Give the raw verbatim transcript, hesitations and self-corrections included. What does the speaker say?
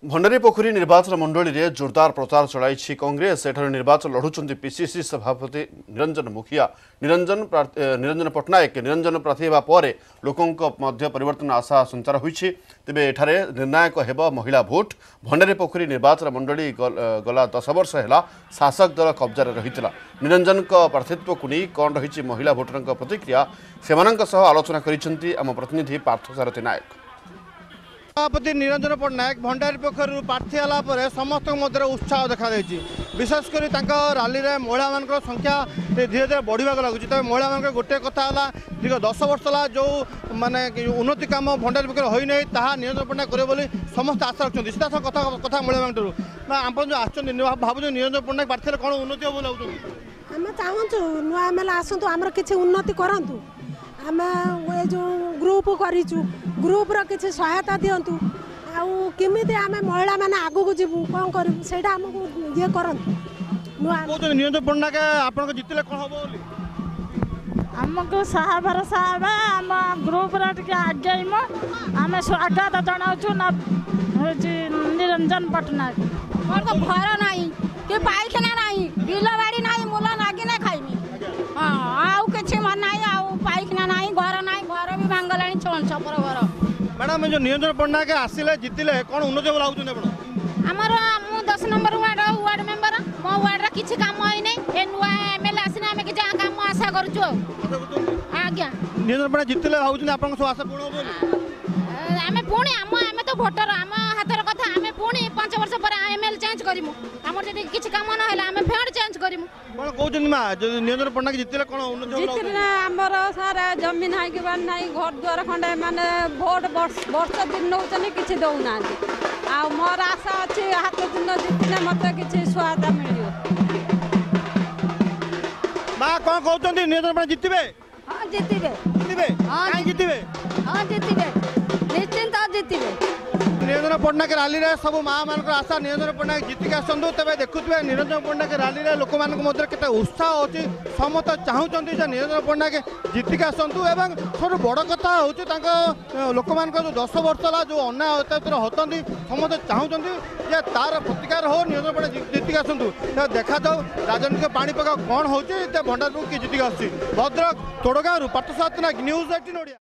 भंडारीपोखरी निर्वाचन मंडली रे जोरदार प्रचार चलाई कांग्रेस एठार निर्वाचन लड़ुंट पीसीसी सभापति निरंजन मुखिया निरंजन निरंजन पट्टनायक निरंजन प्रार्थी होगा लोकों परिवर्तन आशा संचार होती तेबे एठारे निर्णायक हेब महिला भोट भंडारीपोखरी निर्वाचन मंडली गला दस वर्ष है शासक दल कब्जार रही निरंजन प्रार्थित्व को नहीं कौन रही महिला भोटर प्रतिक्रिया से आलोचना कर आम प्रतिनिधि पार्थसारथी नायक। सभापति निरंजन पट्टनायक भंडारीपोखरी प्रार्थी होगापर समस्त मध्य उत्साह देखा विशेषकर राली में महिला मान संख्या धीरे धीरे बढ़ा लगुच तेज महिला मान गोटे कथा दीर्घ दस वर्ष है जो माने उन्नति कम भंडारीपोखरी होना ताहा निरंजन पट्टनायक करे समस्त आशा रखते सीधा कथा कथा महिला मान आप जो आस भाव निरंजन पट्टनायक प्रार्थी कौन उन्नति हम लगे आम चाहूँ नुआ एम एल आसतु आम कि उन्नति करूँ आम ये जो ग्रुप करूँ ग्रुप किसी सहायता दिंतु आमी आम महिला मैंने आगू जीवु कौन करूँ से ये करूँ निरंजन पट्टनायक आप जितने कौन हम आमको साहा भरोसा आम ग्रुप आगे आम स्वागत जनाऊँ निरंजन पट्टनायक घर ना कि पाइखाना ना बिल बाड़ी ना मूल नागिना खाइमी हाँ आउ कि मन ना पाइखाना ना घर ना घर भी भांगला छपर घर। मैडम जो निरंजन पट्टनायक आसिले जितिले कौन उन्नति लागुन आमर मु दस नंबर वार्ड वार्ड मेंबर मो वार्ड किसी काम होई नै ए नुआ एमएलए आसिना हम कि जा काम आशा करछु आज्ञा निरंजन पट्टनायक जितिले भाउछन आपन सो आशा पूर्ण होबो आमे पुणी आम आमे तो भोटर आम हाथर कथा आमे पुणी पांच वर्ष पर एमएलए चेंज करिमु हमर जदी किछि काम न होला आमे फेर चेंज करिमु कोन कहउछन मा निरंजन पट्टनायक जितिले कोन उन्नति होला जितिले हमर सारा जमीन हाइ के बान नाही घर द्वार खंडे माने भोट वर्ष वर्ष दिन नउचने किछि दउ नांती आ मोर आशा अछि हाथ दिन जितिले मते किछि स्वाद मिलियो मा कोन कहउछन निरंजन पट्टनायक जितिबे हां जितिबे जितिबे काई जितिबे हां जितिबे निश्चिंत जितिबे निरंजन पट्टनायक राली रे सब माँ मान आशा निरंजन पट्टनायक जितिक आसतु तेज देखुए निरंजन पट्टनायक राली रे लोक मध्य केते उत्साह अच्छी समस्त चाहूँ निरंजन पट्टनायक जितिक आसतु एवं सब बड़ कथा हूँ लोक मान जो दस वर्ष है जो अन्याय अत्याचार होती समस्त चाहूँ तार प्रतिकार हो निरंजन पट्टनायक जितिक आसतु देखा जाऊ राजनीतिक पाणीपाग कौन हो भंडारपुर किए जितिक आस भद्रक तोड़गाँव पार्थसारथी नायक न्यूज एटीन ओडिया।